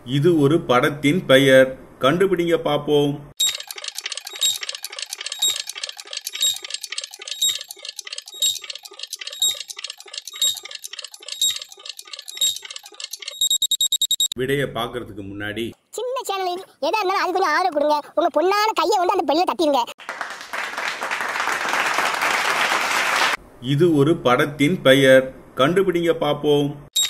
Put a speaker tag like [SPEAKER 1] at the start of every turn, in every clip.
[SPEAKER 1] இது ஒரு படத்தின் பெயர். கண்டுபிடிங்க பாப்போம். விடைய பாக்குறதுக்கு முன்னாடி
[SPEAKER 2] சின்ன சேனல் எதா இருந்தாலும் அது கொஞ்சம் ஆதரவு கொடுங்க. உங்க பொண்ணான கையை வந்து அந்த பெல்ல தட்டிடுங்க.
[SPEAKER 1] இது ஒரு படத்தின் பெயர். கண்டுபிடிங்க பாப்போம்.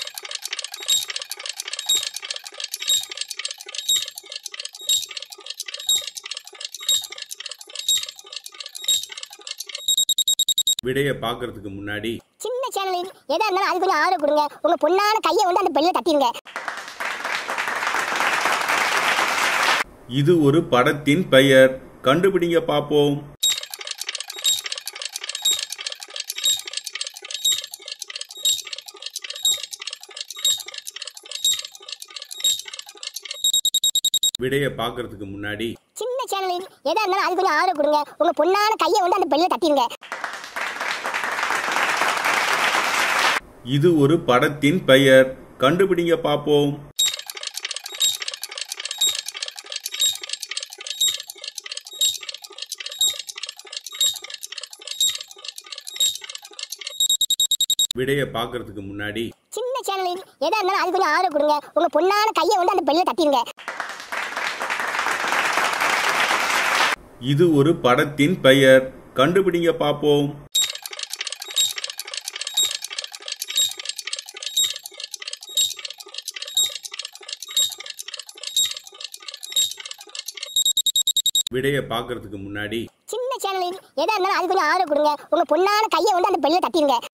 [SPEAKER 1] விடைய பாக்குறதுக்கு முன்னாடி
[SPEAKER 2] சின்ன சேனல் எதா இருந்தாலும் அது கொஞ்சம் ஆதரவு கொடுங்க. உங்க பொண்ணான கையை வந்து அந்த பெல்ல தட்டிடுங்க.
[SPEAKER 1] இது ஒரு படத்தின் பெயர். கண்டுபிடிங்க பாப்போம். விடைய பாக்குறதுக்கு முன்னாடி
[SPEAKER 2] சின்ன சேனல் எதா இருந்தாலும் அது கொஞ்சம் ஆதரவு கொடுங்க. உங்க பொண்ணான கையை வந்து அந்த பெல்ல தட்டிடுங்க.
[SPEAKER 1] இது ஒரு படத்தின் பெயர். கண்டுபிடிங்க பாப்போம். விடைய பாக்குறதுக்கு முன்னாடி
[SPEAKER 2] சின்ன சேனல் எதா இருந்தாலும் அது கொஞ்சம் ஆதரவு கொடுங்க. உங்க பொண்ணான கையை வந்து அந்த பெல்ல தட்டிடுங்க.
[SPEAKER 1] இது ஒரு படத்தின் பெயர். கண்டுபிடிங்க பாப்போம். விடைய பாக்குறதுக்கு முன்னாடி
[SPEAKER 2] சின்ன சேனல் எதா இருந்தாலும் அது கொஞ்சம் ஆதரவு கொடுங்க. உங்க பொண்ணான கையை வந்து அந்த பெல்ல தட்டிடுங்க.